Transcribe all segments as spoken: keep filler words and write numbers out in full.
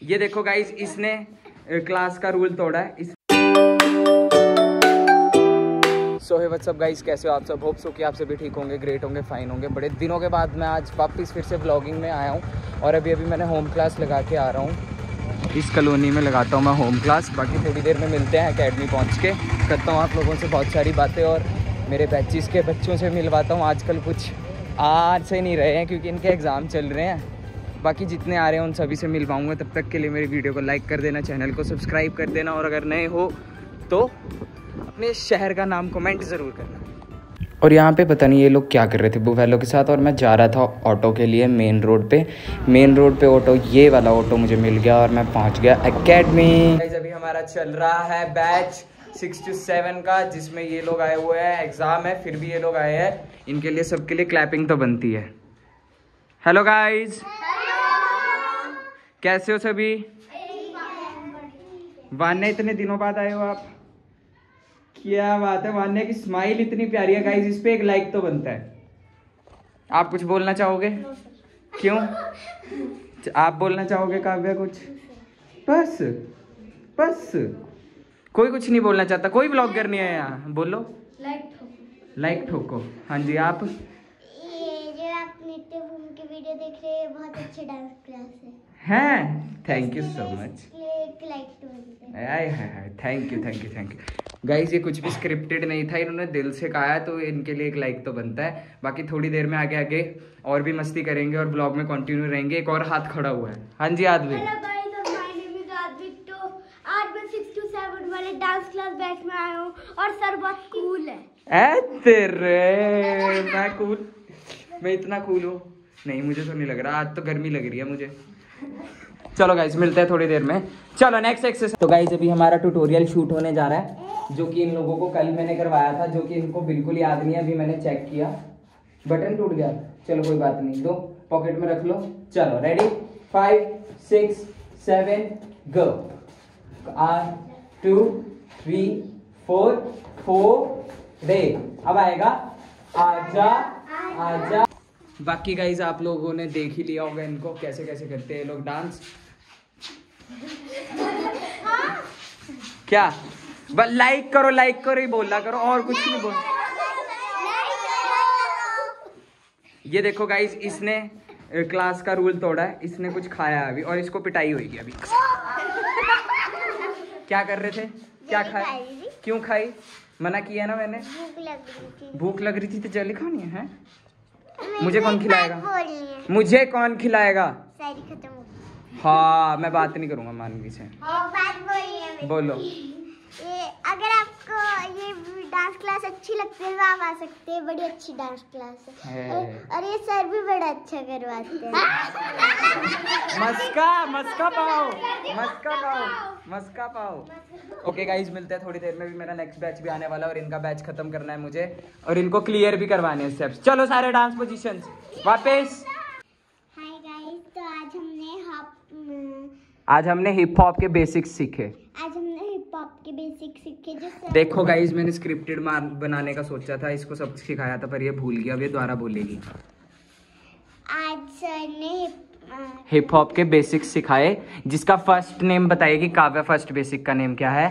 ये देखो गाइस, इसने क्लास का रूल तोड़ा है। इस so hey what's up guys, कैसे हो आप सब? होप सो कि आप सभी ठीक होंगे, ग्रेट होंगे, फाइन होंगे। बड़े दिनों के बाद मैं आज वापस फिर से व्लॉगिंग में आया हूँ और अभी अभी मैंने होम क्लास लगा के आ रहा हूँ। इस कॉलोनी में लगाता हूँ मैं होम क्लास। बाकी थोड़ी देर में मिलते हैं एकेडमी पहुँच के, करता हूँ आप लोगों से बहुत सारी बातें और मेरे बैचेस के बच्चों से मिलवाता हूँ। आजकल कुछ आज से नहीं रहे हैं क्योंकि इनके एग्ज़ाम चल रहे हैं। बाकी जितने आ रहे हैं उन सभी से मिल पाऊँगा। तब तक के लिए मेरी वीडियो को लाइक कर देना, चैनल को सब्सक्राइब कर देना और अगर नए हो तो अपने शहर का नाम कमेंट ज़रूर करना। और यहाँ पे पता नहीं ये लोग क्या कर रहे थे बुफेलो के साथ, और मैं जा रहा था ऑटो के लिए मेन रोड पे। मेन रोड पे ऑटो, ये वाला ऑटो मुझे मिल गया और मैं पहुँच गया एकेडमी। अभी हमारा चल रहा है बैच सिक्स टू सेवन का, जिसमें ये लोग आए हुए हैं। एग्ज़ाम है फिर भी ये लोग आए हैं। इनके लिए सबके लिए क्लैपिंग तो बनती है। हेलो गाइज, कैसे हो सभी? वान्या, इतने दिनों बाद आए हो आप, क्या बात है। वान्या की स्माइल इतनी प्यारी है गाइज, इस पे एक लाइक तो बनता है। आप कुछ बोलना चाहोगे? क्यों आप बोलना चाहोगे काव्या कुछ? बस बस कोई कुछ नहीं बोलना चाहता, कोई व्लॉगर नहीं है यहाँ। बोलो लाइक ठोको, लाइक ठोको। हाँ जी, आप? ये जो आप नित्य भूम की वीडियो देख रहे हैं, बहुत अच्छी डांस क्लास है। हैं, थैंक यू सो मच। एक लाइक तो बनता है। आय हाय हाय, thank you thank you thank you guys. ये कुछ भी स्क्रिप्टेड नहीं था, इन्होंने दिल से कहा है तो इनके लिए एक लाइक तो बनता है। बाकी थोड़ी देर में आगे आगे और भी मस्ती करेंगे और ब्लॉग में कंटिन्यू रहेंगे। एक और हाथ खड़ा हुआ है। हाँ जी आदमी। डांस क्लास बैच में आया हूँ और सर बहुत कूल है। ए तेरे, मैं कूल? मैं इतना कूल हूँ? नहीं, मुझे तो नहीं लग रहा। आज तो गर्मी लग रही है मुझे। चलो गाइज, मिलते हैं थोड़ी देर में। चलो नेक्स्ट एक्सरसाइज। तो गाइज अभी हमारा ट्यूटोरियल शूट होने जा रहा है, जो कि इन लोगों को कल मैंने करवाया था, जो कि इनको बिल्कुल याद नहीं है। अभी मैंने चेक किया, बटन टूट गया। चलो कोई बात नहीं, दो पॉकेट में रख लो। चलो ready, five six seven go. आठ टू थ्री फोर फोर रे। अब आएगा आजा आजा। बाकी गाइज आप लोगों ने देख ही लिया होगा इनको कैसे कैसे करते हैं लोग डांस। क्या बस लाइक करो, लाइक करो ही बोला करो, और कुछ नहीं बोल। ये देखो गाइज, इसने क्लास का रूल तोड़ा है। इसने कुछ खाया अभी और इसको पिटाई होगी अभी। क्या कर रहे थे? क्या खाए? क्यों खाई? मना किया ना मैंने। भूख लग रही थी। भूख लग रही थी तो जल्दी खानी है, है? मुझे कौन खिलाएगा? मुझे कौन खिलाएगा? सारी खत्म हो गई। हाँ, मैं बात नहीं करूंगा मानवी से। बात बोलिए। बोलो। ये अगर आपको ये डांस क्लास अच्छी लगती है तो आप आ सकते हैं। बड़ी अच्छी डांस क्लास है, है। और ये सर भी बड़ा अच्छा करवाते हैं। मस्का मस्का पाओ, मस्का पाओ, मस्का पाओ। ओके गाइज, मिलते हैं थोड़ी देर में। भी मेरा नेक्स्ट बैच भी आने वाला है और इनका बैच खत्म करना है मुझे, और इनको क्लियर भी करवाने हैं स्टेप्स। चलो सारे डांस पोजीशंस वापस। हाय गाइस, तो आज हमने हॉप आज हमने हिप हॉप के बेसिक्स सीखे। आज हमने हिप हॉप के बेसिक सीखे। जो देखो गाइज, मैंने स्क्रिप्टेड बनाने का सोचा था, इसको सब सिखाया था पर ये भूल गया। अब ये दोबारा बोलेगी। आज सर ने हिप हॉप के बेसिक्स सिखाए, जिसका फर्स्ट नेम बताएगी काव्या। फर्स्ट बेसिक का नेम क्या है?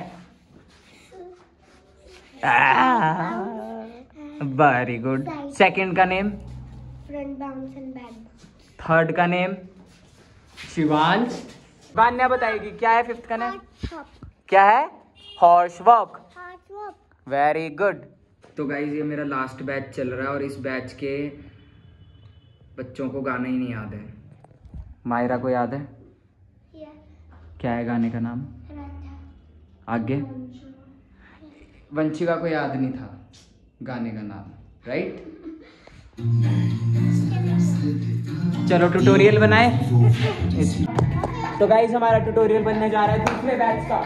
Very good. सेकंड का name? Front bounce and back. Third का नेम? शिवांश। वान्या बताएगी क्या है फिफ्थ का नेम? क्या है? Horse walk. Very good. तो गाइज ये मेरा लास्ट बैच चल रहा है और इस बैच के बच्चों को गाना ही नहीं याद है। मायरा को याद है? yeah. क्या है गाने का नाम? आगे? वंशिका को याद नहीं था गाने का नाम, राइट? चलो ट्यूटोरियल बनाए। तो गाइस हमारा ट्यूटोरियल बनने जा रहा है दूसरे बैच का।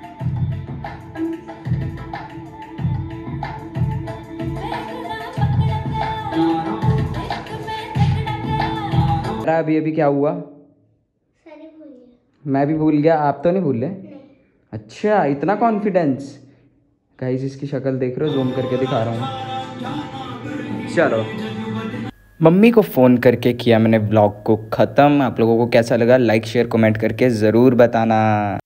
अभी अभी क्या हुआ? सारे भूल गया। मैं भी भूल गया, आप तो नहीं भूले? अच्छा, इतना कॉन्फिडेंस। गाइस इसकी शक्ल देख रहे हो, जूम करके दिखा रहा हूँ। चलो मम्मी को फ़ोन करके किया मैंने व्लॉग को ख़त्म। आप लोगों को कैसा लगा लाइक शेयर कमेंट करके ज़रूर बताना।